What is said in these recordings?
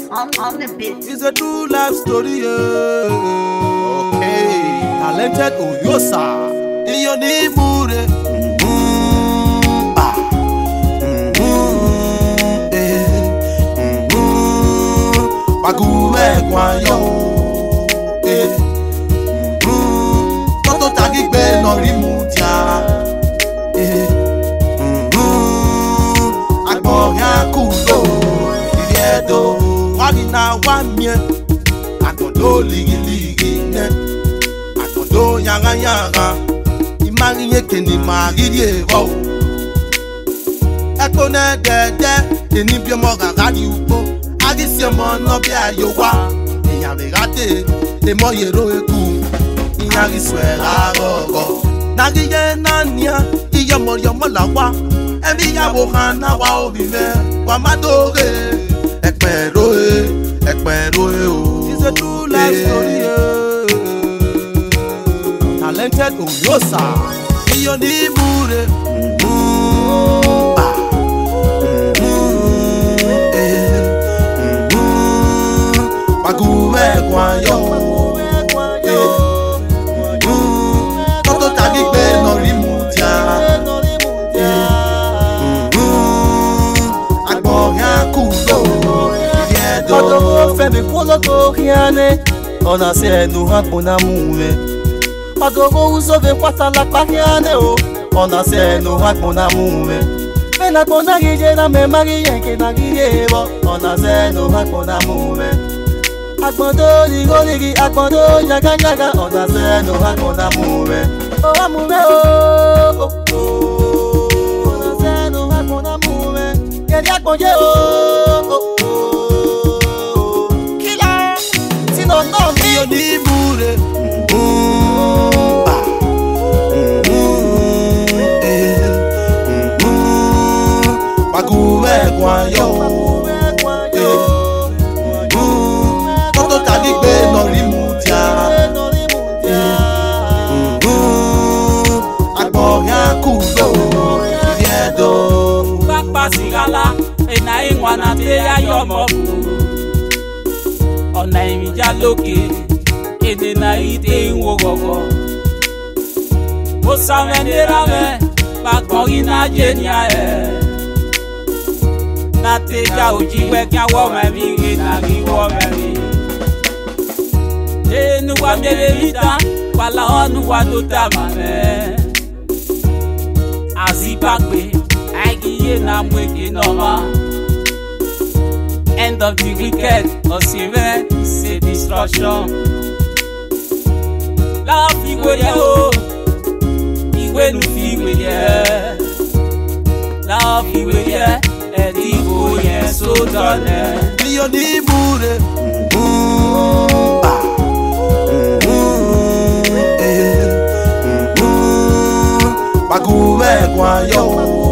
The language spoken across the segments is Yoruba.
on the beat. It's a true life story, yeah. Okay, talented Oyosa. In your name, Bagume Guayo. Toto Tagigbe no Rimutia. Agboya Kudo. Iviedo. Wagina Wamie. Agodo Ligi Ligi. Agodo Yanga Yanga. Imari Yekeni Mari Evo. Ekone Dede. Enibio Moga Radi Upo. Agisi ọmọ náà bí ayò wá èèyàn lè ráté èmọ yèrò eku ìyàrí sọ ẹ̀ láàárọ̀ ọ̀gọ̀. Nàríyé náà níà iyọmọyọmọ là wá ẹ̀mí ìyàwó kan náà wá òbí rẹ̀ wà má dóore ẹ̀pẹ̀ róye o. It's a true life story. Talented Oyosa. Iyọ̀ ní ìmúre. Bagume Guayo. Toto Tagigbe no Rimutia. Agboya Kudo. Iviedo. Odo femi kolo to hiane. Ona se nu hakuna mume. Odo uso ve kwata la pahiane o. Ona se nu hakuna mume. Vena kona gije na me mari yenke na gije bo. Ona se nu hakuna mume. Agbodo ligoligi, agbodo yaga yaga, ona seno hakuna mume. Oh amume oh oh, ona seno hakuna mume. Yeri agboje oh oh, killer. Sino no mi Iyọ̀ ní ìmúre. Bagume Guayo. Toto Tagigbe no Rimutia. Agboya Kudo. Iviedo. Papa sigala ena ingwana te ayomobu. Ona imija loke ede na ite inwogogo. Mo samendera me bagbori na jenia na te ja oji we kya wo me bi na ri wo me bi. Enu wa mele vita wala onu wa do ta mame. Azibagbe agiye na mweke noma. End of the wicked, Osive is a destruction. Love iwe ye o, iwe nu fi iwe ye. Love iwe ye, edigo ye so done. Iyọ̀ ní ìmúre. Bagume Guayo.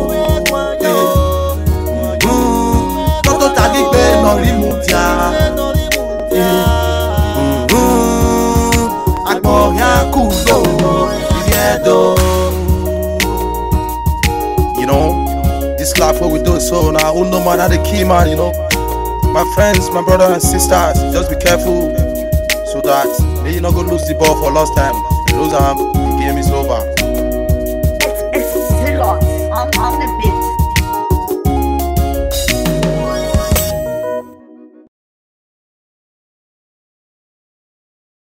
Toto Tagigbe no Rimutia. Agboya Kudo. Iviedo. You know, this life what we do so now. Who no matter the key man, you know. My friends, my brothers and sisters, just be careful so that you not go lose the ball for last time. Lose the game is over.